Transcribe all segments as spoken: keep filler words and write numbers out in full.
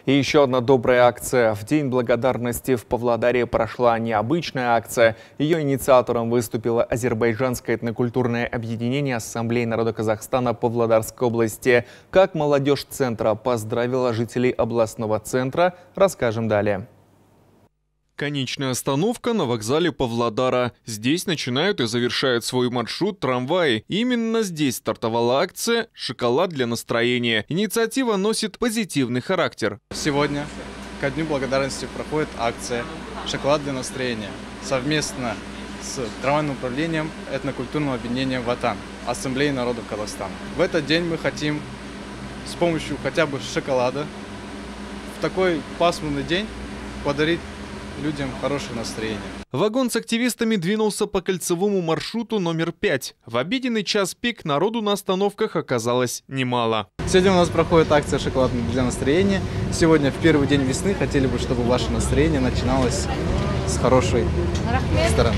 И еще одна добрая акция. В День благодарности в Павлодаре прошла необычная акция. Ее инициатором выступило Азербайджанское этнокультурное объединение Ассамблеи народа Казахстана Павлодарской области. Как молодежь центра поздравила жителей областного центра, расскажем далее. Конечная остановка на вокзале Павлодара. Здесь начинают и завершают свой маршрут трамваи. Именно здесь стартовала акция «Шоколад для настроения». Инициатива носит позитивный характер. Сегодня, ко Дню благодарности, проходит акция «Шоколад для настроения» совместно с трамвайным управлением этнокультурного объединения «Ватан» Ассамблеи народов Казахстана. В этот день мы хотим с помощью хотя бы шоколада в такой пасмурный день подарить людям хорошее настроение. Вагон с активистами двинулся по кольцевому маршруту номер пять. В обеденный час пик народу на остановках оказалось немало. Сегодня у нас проходит акция «Шоколад для настроения». Сегодня, в первый день весны, хотели бы, чтобы ваше настроение начиналось с хорошей стороны.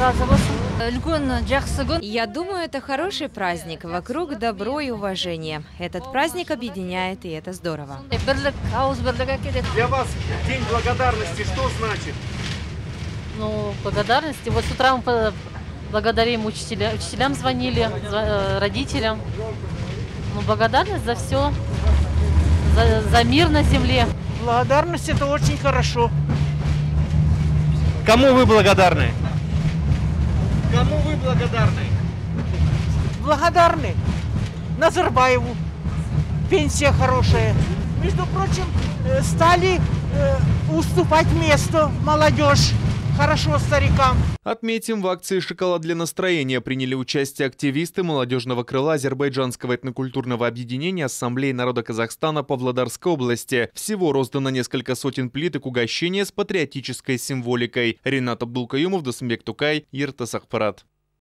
Я думаю, это хороший праздник. Вокруг добро и уважение. Этот праздник объединяет, и это здорово. Для вас День благодарности что значит? Ну, благодарности. Вот с утра мы благодарим учителя, учителям звонили, родителям. Ну, благодарность за все, за, за мир на земле. Благодарность — это очень хорошо. Кому вы благодарны? Кому вы благодарны? Благодарны Назарбаеву. Пенсия хорошая. Между прочим, стали э, уступать место молодежь. Хорошо старикам. Отметим, в акции «Шоколад для настроения» приняли участие активисты молодежного крыла Азербайджанского этнокультурного объединения Ассамблеи народа Казахстана Павлодарской области. Всего роздано несколько сотен плиток угощения с патриотической символикой. Ринат Абдулкаюмов, Досымбек Тукай, Ертас Ақпарат.